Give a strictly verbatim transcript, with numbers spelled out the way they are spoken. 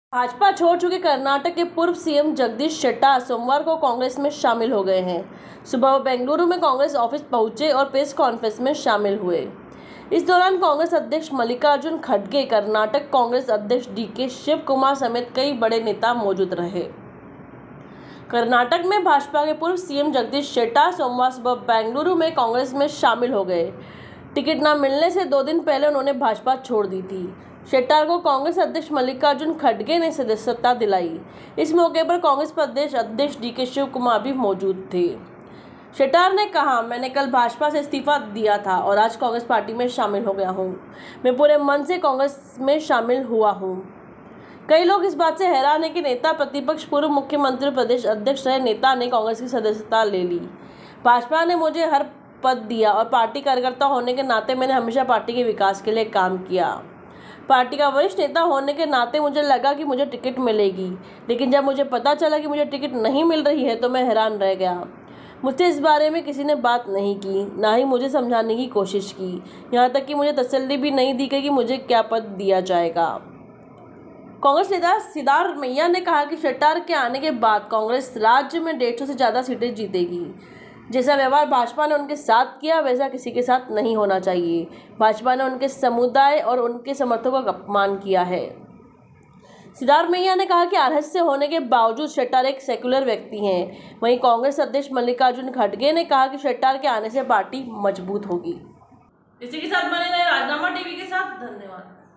भाजपा छोड़ चुके कर्नाटक के पूर्व सीएम जगदीश शेट्टार सोमवार को कांग्रेस में शामिल हो गए हैं। सुबह वो बेंगलुरु में कांग्रेस ऑफिस पहुंचे और प्रेस कॉन्फ्रेंस में शामिल हुए। इस दौरान कांग्रेस अध्यक्ष मल्लिकार्जुन खड़गे, कर्नाटक कांग्रेस अध्यक्ष डीके शिव कुमार समेत कई बड़े नेता मौजूद रहे। कर्नाटक में भाजपा के पूर्व सीएम जगदीश शेट्टार सोमवार सुबह बेंगलुरु में कांग्रेस में शामिल हो गए। टिकट न मिलने से दो दिन पहले उन्होंने भाजपा छोड़ दी थी। शेट्टार को कांग्रेस अध्यक्ष मल्लिकार्जुन खड़गे ने सदस्यता दिलाई। इस मौके पर कांग्रेस प्रदेश अध्यक्ष डीके शिव कुमार भी मौजूद थे। शेट्टार ने कहा, मैंने कल भाजपा से इस्तीफा दिया था और आज कांग्रेस पार्टी में शामिल हो गया हूं। मैं पूरे मन से कांग्रेस में शामिल हुआ हूं। कई लोग इस बात से हैरान हैं कि नेता प्रतिपक्ष पूर्व मुख्यमंत्री प्रदेश अध्यक्ष रहे नेता ने कांग्रेस की सदस्यता ले ली। भाजपा ने मुझे हर पद दिया और पार्टी कार्यकर्ता होने के नाते मैंने हमेशा पार्टी के विकास के लिए काम किया। पार्टी का वरिष्ठ नेता होने के नाते मुझे लगा कि मुझे टिकट मिलेगी, लेकिन जब मुझे पता चला कि मुझे टिकट नहीं मिल रही है तो मैं हैरान रह गया। मुझसे इस बारे में किसी ने बात नहीं की, ना ही मुझे समझाने की कोशिश की। यहाँ तक कि मुझे तसल्ली भी नहीं दी गई कि मुझे क्या पद दिया जाएगा। कांग्रेस नेता सिद्धारमैया ने कहा कि शेट्टार के आने के बाद कांग्रेस राज्य में डेढ़ सौ से ज़्यादा सीटें जीतेगी। जैसा व्यवहार भाजपा ने उनके साथ किया वैसा किसी के साथ नहीं होना चाहिए। भाजपा ने उनके समुदाय और उनके समर्थकों का अपमान किया है। सिद्धारमैया ने कहा कि आरएसएस होने के बावजूद शेट्टार एक सेक्युलर व्यक्ति हैं। वहीं कांग्रेस अध्यक्ष मल्लिकार्जुन खड़गे ने कहा कि शेट्टार के आने से पार्टी मजबूत होगी। इसी के साथ बने रहे राजनामा टीवी के साथ। धन्यवाद।